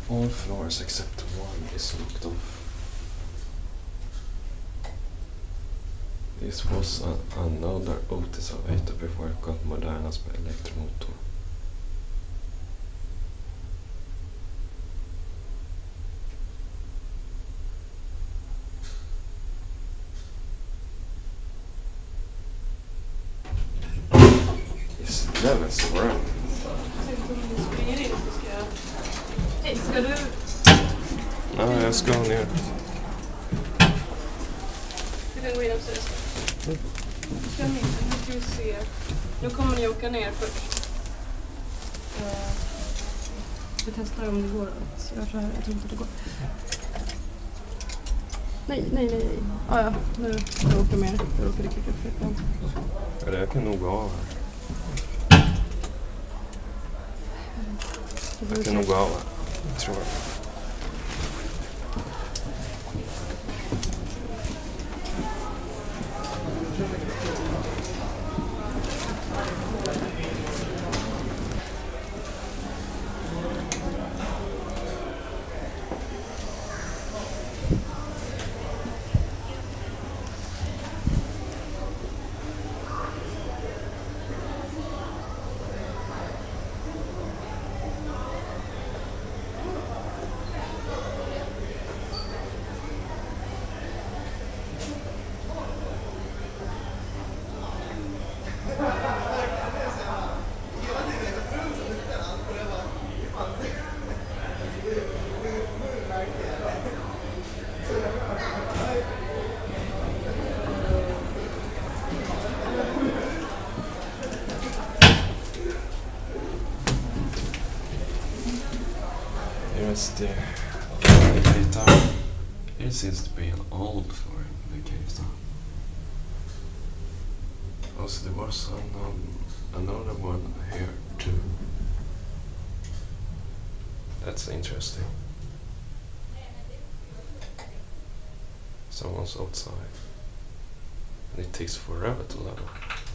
All floors except one is locked off. This was another Otis elevator before it got modernized by Elektromotor. It's never so wrong. Ska du? Ja, jag ska ner. Du kan gå in och se. Ska ner, nu ska vi se. Nu kommer ni åka ner först. Vi testar om det går att göra så här. Jag tror inte det går. Nej. Ja, nu åker jag med. Jag råkade klicka på fel. Ja, det kan nog gå av här. Jag kan nog gå av här. Jag tror jag. Here's the elevator. Here seems to be an old floor in the cave though. Also there was another one here too. That's interesting. Someone's outside. And it takes forever to level.